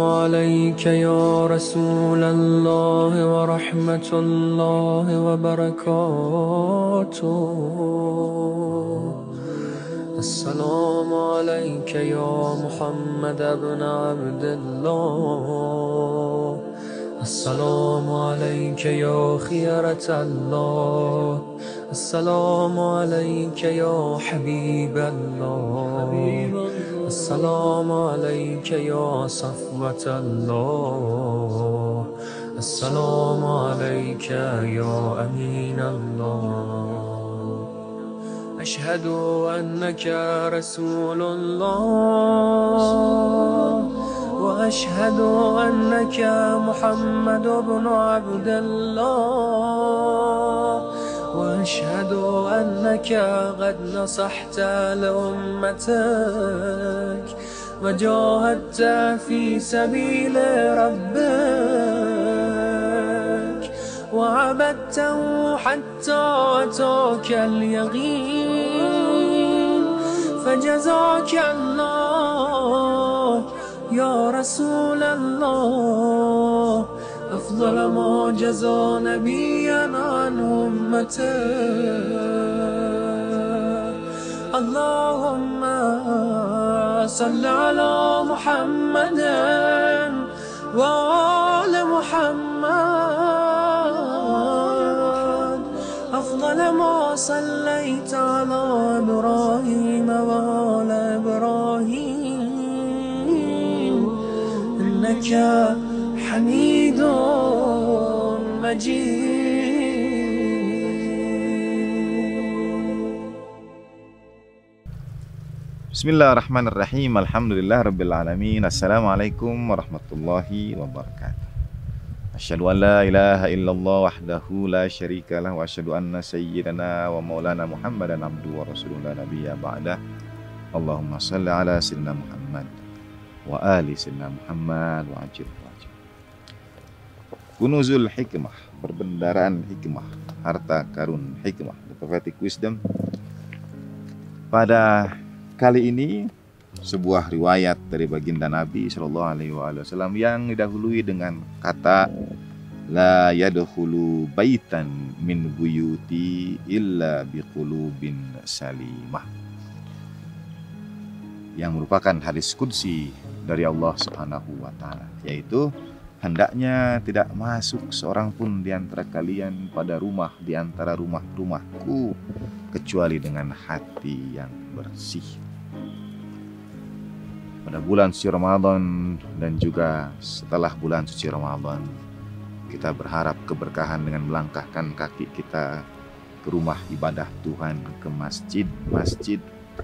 عليك يا رسول الله ورحمة الله وبركاته. السلام عليك يا محمد بن عبد الله. السلام عليك يا خيرة الله. السلام عليك يا حبيب الله. السلام عليك يا صفوة الله. السلام عليك يا أمين الله. أشهد أنك رسول الله، وأشهد أنك محمد بن عبد الله، وأشهد أنك قد نصحت لأمتك وجاهدت في سبيل ربك وعبدته حتى أتاك اليقين. فجزاك الله يا رسول الله أفضل ما جزى نبيا عن أمته. اللهم صل على محمد وآل محمد أفضل ما صليت على إبراهيم وآل إبراهيم إنك حميد مجيد. Bismillahirrahmanirrahim. Alhamdulillahirrabbilalamin. Assalamualaikum warahmatullahi wabarakatuh. Asyhadu an la ilaha illallah wahdahu la syarika lah, wa asyhadu anna sayyidana wa maulana Muhammadan abduhu wa rasuluhu la nabiyya ba'dah. Allahumma shalli ala sayyidina Muhammad wa ali sayyidina Muhammad wa ajil wajib. Kunuzul hikmah, perbendaharaan hikmah, harta karun hikmah, the prophetic wisdom. Pada kali ini sebuah riwayat dari baginda Nabi Shallallahu Alaihi Wasallam yang didahului dengan kata la yadkhulu baitan min buyuti illa biqulubin salimah, yang merupakan hadis qudsi dari Allah Subhanahu wa taala, yaitu hendaknya tidak masuk seorang pun di antara kalian pada rumah di antara rumah-rumahku kecuali dengan hati yang bersih. Pada bulan suci Ramadan dan juga setelah bulan suci Ramadan, kita berharap keberkahan dengan melangkahkan kaki kita ke rumah ibadah Tuhan, ke masjid-masjid,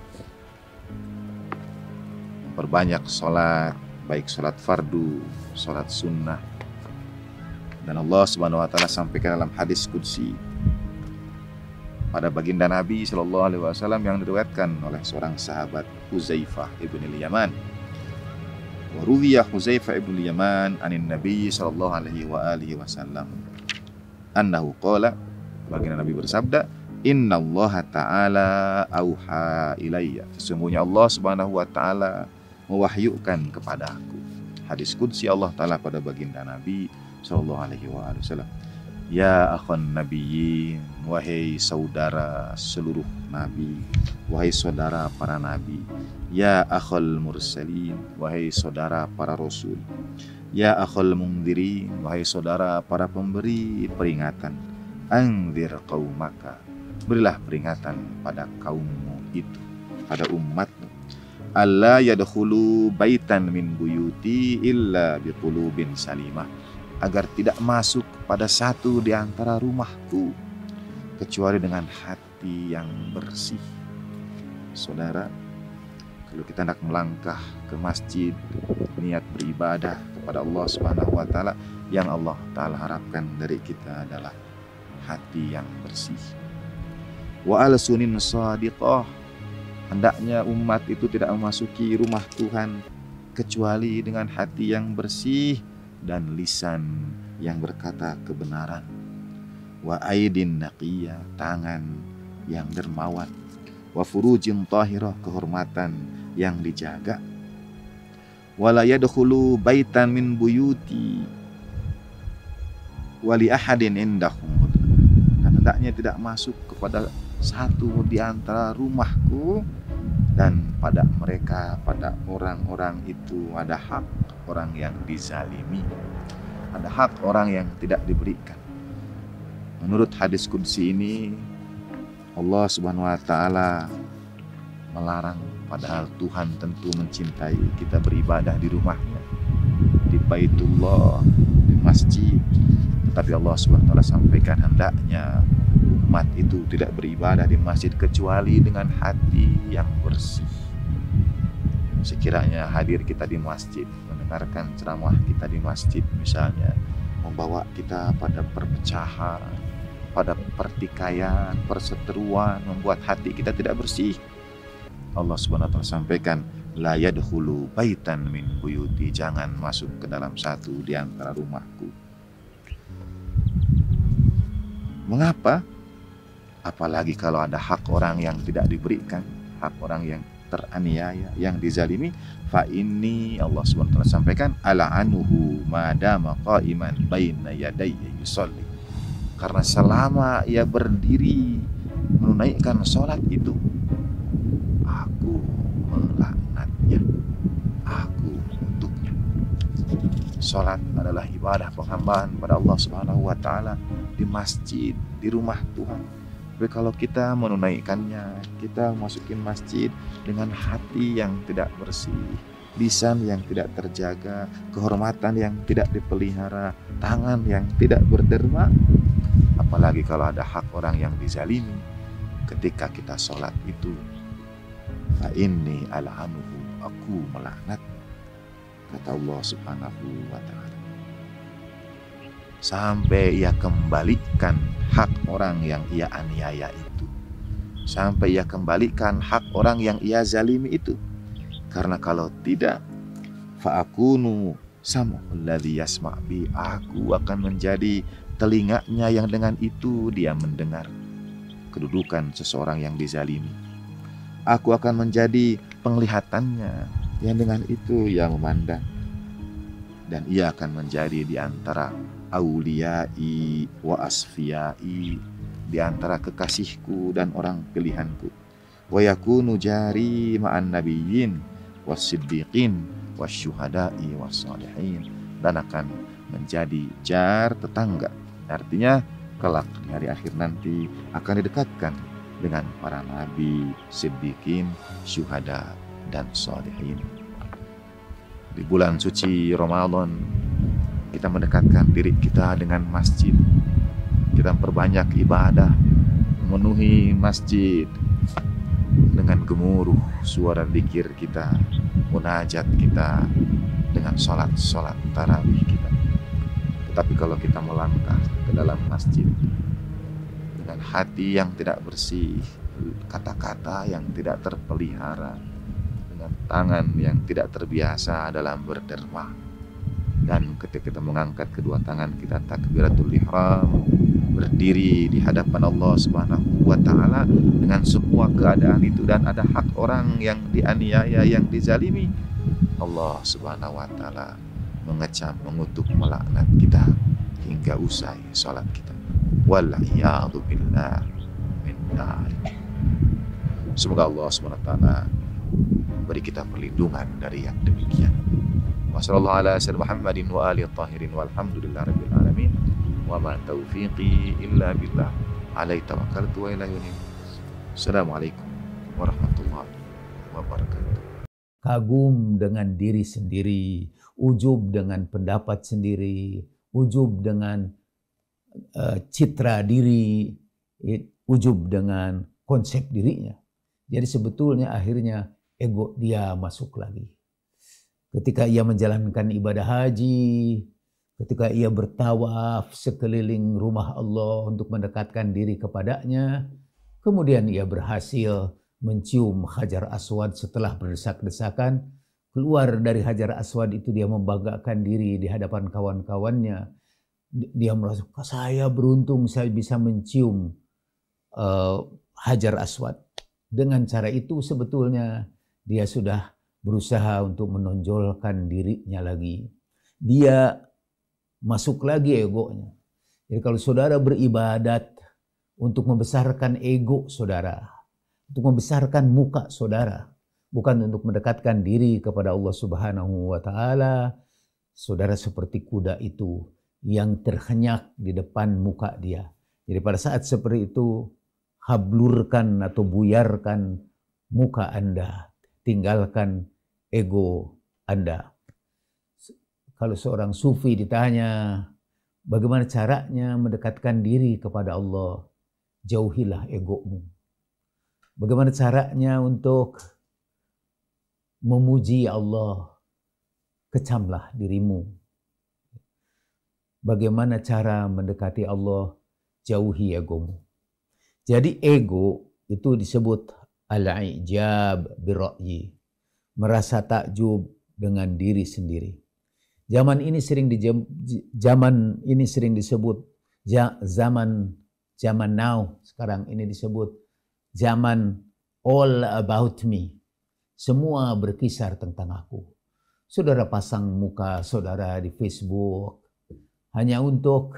memperbanyak sholat, baik sholat fardu, sholat sunnah. Dan Allah Subhanahu wa taala sampaikan dalam hadis qudsi pada baginda Nabi Shallallahu Alaihi Wasallam yang diriwayatkan oleh seorang sahabat Huzaifah ibn al-Yaman. Waruwiya Huzaifah ibn al-Yaman anin Nabi Shallallahu Alaihi Wasallam annahu qala, baginda Nabi bersabda, Inna Allah Ta'ala auha ilayya, sesungguhnya Allah Subhanahu wa taala mewahyukan kepadaku. Hadis qudsi Allah taala pada baginda Nabi Shallallahu Alaihi Wasallam. Ya akhon nabiyyin, wahai saudara seluruh nabi, wahai saudara para nabi. Ya akhul mursalin, wahai saudara para rasul. Ya akhul mungdirin, wahai saudara para pemberi peringatan. Anzir qaumaka, berilah peringatan pada kaummu itu, pada umatmu. Alla yadkhulu baitan min buyuti illa biqulubin salimah, agar tidak masuk pada satu di antara rumahku kecuali dengan hati yang bersih. Saudara, kalau kita hendak melangkah ke masjid, niat beribadah kepada Allah Subhanahu wa taala, yang Allah taala harapkan dari kita adalah hati yang bersih. Wa al-sunin shadiqah, hendaknya umat itu tidak memasuki rumah Tuhan kecuali dengan hati yang bersih dan lisan yang berkata kebenaran. Wa aidin naqiyah, tangan yang dermawan. Wa furujin tahirah, kehormatan yang dijaga. wala yadkhulu baitan min buyuti wali ahadin indahum, dan hendaknya tidak masuk kepada satu di antara rumahku, dan pada mereka, pada orang-orang itu ada hak orang yang dizalimi, ada hak orang yang tidak diberikan. Menurut hadis qudsi ini, Allah Subhanahu wa taala melarang, padahal Tuhan tentu mencintai kita beribadah di rumahnya, di Baitullah, di masjid. Tetapi Allah Subhanahu wa taala sampaikan hendaknya umat itu tidak beribadah di masjid kecuali dengan hati yang bersih. Sekiranya hadir kita di masjid, mendengarkan ceramah kita di masjid misalnya, membawa kita pada perpecahan, pada pertikaian, perseteruan, membuat hati kita tidak bersih, Allah Subhanahu wa taala sampaikan, la yadkhulu baitan min buyuti, jangan masuk ke dalam satu di antara rumahku. Mengapa? Apalagi kalau ada hak orang yang tidak diberikan, hak orang yang teraniaya, yang dizalimi. Fa ini Allah Subhanahu wa taala sampaikan, ala anuhu madama qa'iman baina yadayya yusalli, karena selama ia berdiri menunaikan sholat itu, aku melaknatnya, aku mengutuknya. Sholat adalah ibadah penghambaan pada Allah Subhanahu wa taala di masjid, di rumah Tuhan. Tapi kalau kita menunaikannya, kita masukin masjid dengan hati yang tidak bersih, lisan yang tidak terjaga, kehormatan yang tidak dipelihara, tangan yang tidak berderma, apalagi kalau ada hak orang yang dizalimi, ketika kita sholat itu, fa inni al'anuhu, aku melaknat, kata Allah Subhanahu wa ta'ala, sampai ia kembalikan hak orang yang ia aniaya itu, sampai ia kembalikan hak orang yang ia zalimi itu. Karena kalau tidak, fa akunu sam'ul ladzi yasma' bi, aku akan menjadi telinganya yang dengan itu dia mendengar. Kedudukan seseorang yang dizalimi. Aku akan menjadi penglihatannya yang dengan itu ia memandang. Dan ia akan menjadi di antara auliyai wa asfiyai, di antara kekasihku dan orang pilihanku. Wa yakunu jari ma'an nabiyyin was-siddiqin wasyuhada'i was-salihin, dan akan menjadi jar, tetangga. Artinya kelak di hari akhir nanti akan didekatkan dengan para nabi, siddiqin, syuhada dan salihin. Di bulan suci Ramadan kita mendekatkan diri kita dengan masjid. Kita memperbanyak ibadah, memenuhi masjid dengan gemuruh suara zikir kita, munajat kita, dengan sholat tarawih kita. Tetapi kalau kita melangkah ke dalam masjid dengan hati yang tidak bersih, kata-kata yang tidak terpelihara, dengan tangan yang tidak terbiasa dalam berderma, dan ketika kita mengangkat kedua tangan kita takbiratul ihram, berdiri di hadapan Allah Subhanahu wa taala dengan semua keadaan itu, dan ada hak orang yang dianiaya, yang dizalimi, Allah Subhanahu wa taala mengecam, mengutuk, melaknat kita hingga usai salat kita. Wal iyadu billah min dzalik. Semoga Allah Subhanahu wa taala beri kita perlindungan dari yang demikian. Wassallallahu ala sayyidina Muhammadin wa alihi tahirin walhamdulillahi rabbil alamin. Wa ma taufiqi illa billah. Alaihi tawakkaltu wa ilaihi unib. Assalamualaikum warahmatullahi wabarakatuh. Kagum dengan diri sendiri, ujub dengan pendapat sendiri, ujub dengan citra diri, ujub dengan konsep dirinya. Jadi sebetulnya akhirnya ego dia masuk lagi. Ketika ia menjalankan ibadah haji, ketika ia bertawaf sekeliling rumah Allah untuk mendekatkan diri kepadanya, kemudian ia berhasil mencium Hajar Aswad setelah berdesak-desakan. Keluar dari Hajar Aswad itu dia membanggakan diri di hadapan kawan-kawannya. Dia merasa, saya beruntung saya bisa mencium Hajar Aswad. Dengan cara itu sebetulnya dia sudah berusaha untuk menonjolkan dirinya lagi. Dia masuk lagi egonya. Jadi kalau saudara beribadat untuk membesarkan ego saudara, untuk membesarkan muka saudara, bukan untuk mendekatkan diri kepada Allah Subhanahu wa taala, saudara seperti kuda itu yang terhenyak di depan muka dia. Jadi pada saat seperti itu, hablurkan atau buyarkan muka Anda, tinggalkan ego Anda. Kalau seorang sufi ditanya, bagaimana caranya mendekatkan diri kepada Allah? Jauhilah egomu. Bagaimana caranya untuk memuji Allah? Kecamlah dirimu. Bagaimana cara mendekati Allah? Jauhi egomu. Jadi ego itu disebut al-i'jab birra'yi, merasa takjub dengan diri sendiri. Zaman ini sering disebut zaman now, sekarang ini disebut zaman all about me. Semua berkisar tentang aku. Saudara pasang muka saudara di Facebook hanya untuk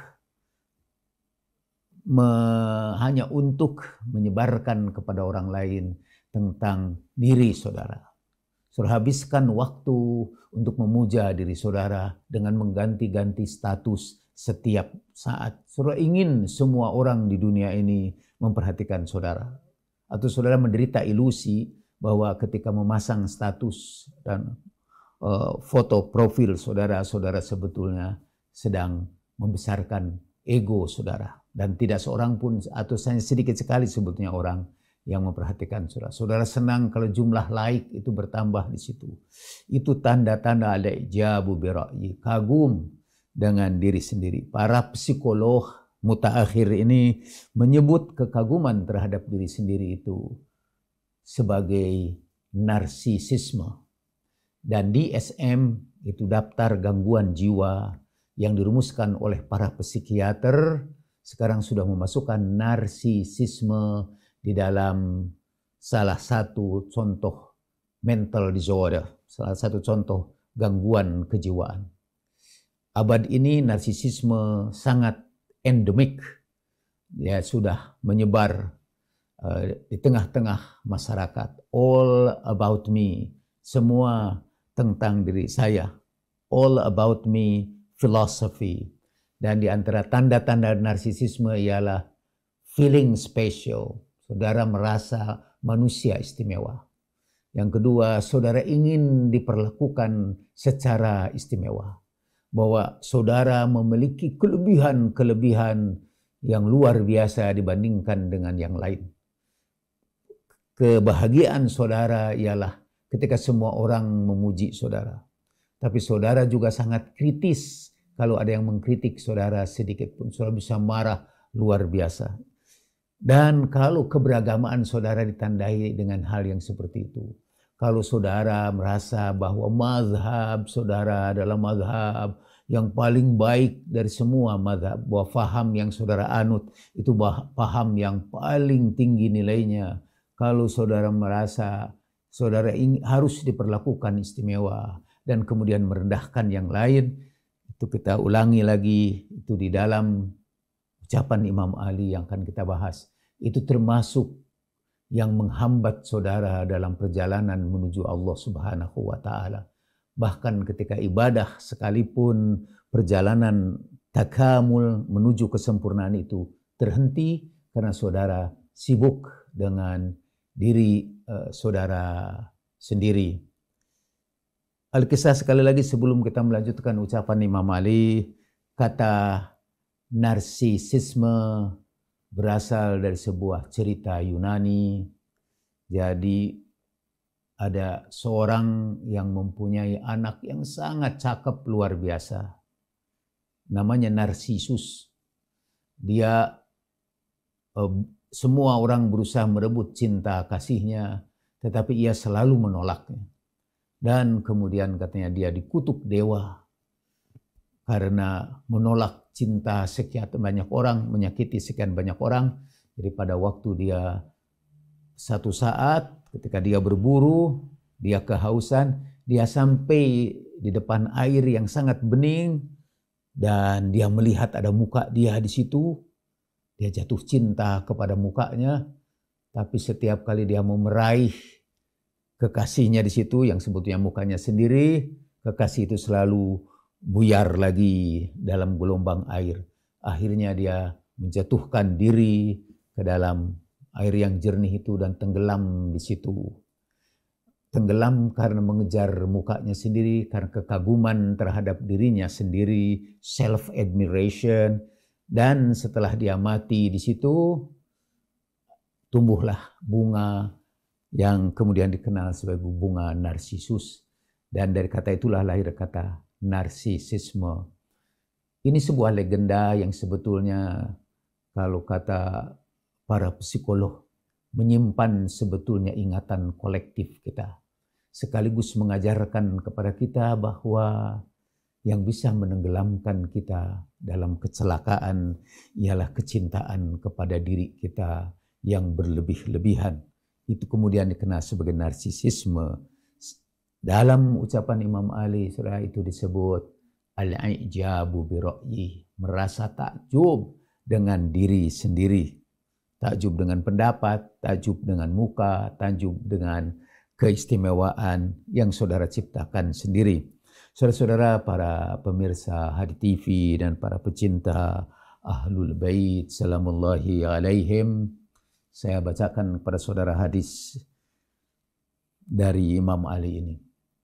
menyebarkan kepada orang lain tentang diri saudara. Saudara habiskan waktu untuk memuja diri saudara dengan mengganti-ganti status setiap saat. Saudara ingin semua orang di dunia ini memperhatikan saudara. Atau saudara menderita ilusi bahwa ketika memasang status dan foto profil saudara, saudara sebetulnya sedang membesarkan ego saudara. Dan tidak seorang pun atau sedikit sekali sebetulnya orang yang memperhatikan saudara. Saudara senang kalau jumlah like itu bertambah di situ. Itu tanda-tanda al-i'jabu birra'yi, kagum dengan diri sendiri. Para psikolog mutaakhir ini menyebut kekaguman terhadap diri sendiri itu sebagai narsisisme. Dan DSM itu daftar gangguan jiwa yang dirumuskan oleh para psikiater sekarang sudah memasukkan narsisisme di dalam salah satu contoh mental disorder, salah satu contoh gangguan kejiwaan. Abad ini narsisisme sangat endemik, ya sudah menyebar di tengah-tengah masyarakat. All about me, semua tentang diri saya. All about me philosophy. Dan di antara tanda-tanda narsisisme ialah feeling special. Saudara merasa manusia istimewa. Yang kedua, saudara ingin diperlakukan secara istimewa. Bahwa saudara memiliki kelebihan-kelebihan yang luar biasa dibandingkan dengan yang lain. Kebahagiaan saudara ialah ketika semua orang memuji saudara. Tapi saudara juga sangat kritis. Kalau ada yang mengkritik saudara sedikit pun, saudara bisa marah luar biasa. Dan kalau keberagaman saudara ditandai dengan hal yang seperti itu. Kalau saudara merasa bahwa mazhab saudara adalah mazhab yang paling baik dari semua mazhab, bahwa faham yang saudara anut itu paham yang paling tinggi nilainya. Kalau saudara merasa saudara harus diperlakukan istimewa dan kemudian merendahkan yang lain, itu kita ulangi lagi, itu di dalam ucapan Imam Ali yang akan kita bahas. Itu termasuk yang menghambat saudara dalam perjalanan menuju Allah Subhanahu wa taala. Bahkan ketika ibadah sekalipun perjalanan takamul menuju kesempurnaan itu terhenti karena saudara sibuk dengan diri saudara sendiri. Al-Kisah sekali lagi sebelum kita melanjutkan ucapan Imam Ali, kata narsisisme berasal dari sebuah cerita Yunani. Jadi ada seorang yang mempunyai anak yang sangat cakep luar biasa. Namanya Narsisus. Dia semua orang berusaha merebut cinta kasihnya, tetapi ia selalu menolaknya. Dan kemudian katanya dia dikutuk dewa karena menolak cinta sekian banyak orang, menyakiti sekian banyak orang. Jadi pada waktu dia satu saat ketika dia berburu, dia kehausan, dia sampai di depan air yang sangat bening dan dia melihat ada muka dia di situ. Dia jatuh cinta kepada mukanya, tapi setiap kali dia mau meraih kekasihnya di situ yang sebetulnya mukanya sendiri, kekasih itu selalu buyar lagi dalam gelombang air. Akhirnya dia menjatuhkan diri ke dalam air yang jernih itu dan tenggelam di situ. Tenggelam karena mengejar mukanya sendiri, karena kekaguman terhadap dirinya sendiri, self-admiration. Dan setelah dia mati di situ, tumbuhlah bunga yang kemudian dikenal sebagai bunga narsisus. Dan dari kata itulah lahir kata narsisisme. Ini sebuah legenda yang sebetulnya kalau kata para psikolog menyimpan sebetulnya ingatan kolektif kita. Sekaligus mengajarkan kepada kita bahwa yang bisa menenggelamkan kita dalam kecelakaan ialah kecintaan kepada diri kita yang berlebih-lebihan. Itu kemudian dikenal sebagai narsisisme. Dalam ucapan Imam Ali, surah itu disebut al-i'jabu bi ra'yi, merasa takjub dengan diri sendiri. Takjub dengan pendapat, takjub dengan muka, takjub dengan keistimewaan yang saudara ciptakan sendiri. Saudara-saudara, para pemirsa Hadi TV dan para pecinta Ahlul Bait salamullahi alaihim, saya bacakan kepada saudara hadis dari Imam Ali ini.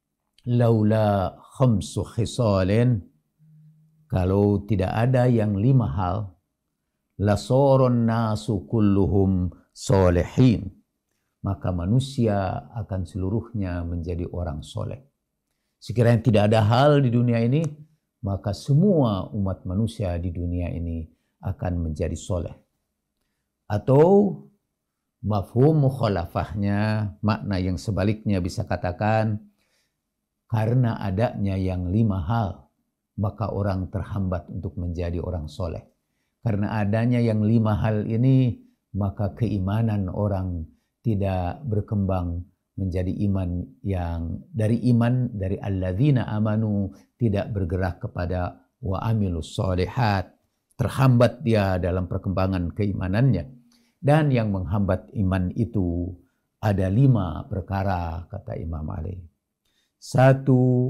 Laula khamsu khisalin, kalau tidak ada yang 5 hal, lasoron nasu kulluhum solehin, maka manusia akan seluruhnya menjadi orang soleh. Sekiranya tidak ada hal di dunia ini, maka semua umat manusia di dunia ini akan menjadi soleh. Atau mafhum mukhalafahnya, makna yang sebaliknya bisa katakan, karena adanya yang 5 hal, maka orang terhambat untuk menjadi orang soleh. Karena adanya yang 5 hal ini, maka keimanan orang tidak berkembang menjadi iman yang dari alladzina amanu, tidak bergerak kepada wa amilus solihat, terhambat dia dalam perkembangan keimanannya. Dan yang menghambat iman itu ada 5 perkara, kata Imam Ali. 1,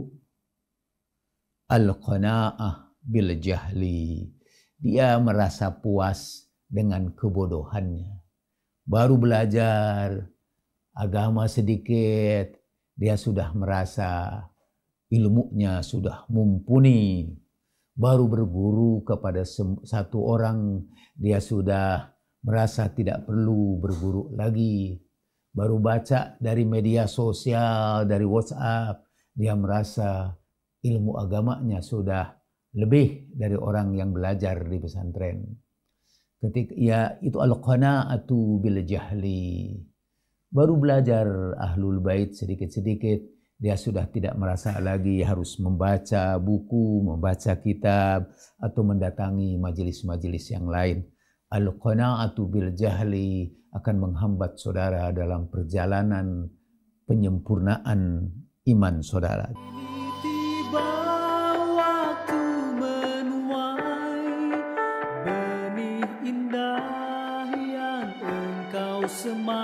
al-qana'ah bil jahli, dia merasa puas dengan kebodohannya. Baru belajar agama sedikit, dia sudah merasa ilmunya sudah mumpuni. Baru berguru kepada satu orang, dia sudah merasa tidak perlu berguru lagi. Baru baca dari media sosial, dari WhatsApp, dia merasa ilmu agamanya sudah lebih dari orang yang belajar di pesantren. Ketika itu al-qana'atu bil jahli. Baru belajar Ahlul Bait sedikit-sedikit, dia sudah tidak merasa lagi harus membaca buku, membaca kitab, atau mendatangi majelis-majelis yang lain. Al-qana'atu bil jahli akan menghambat saudara dalam perjalanan penyempurnaan iman saudara. Tiba waktu menuai benih indah yang engkau semai.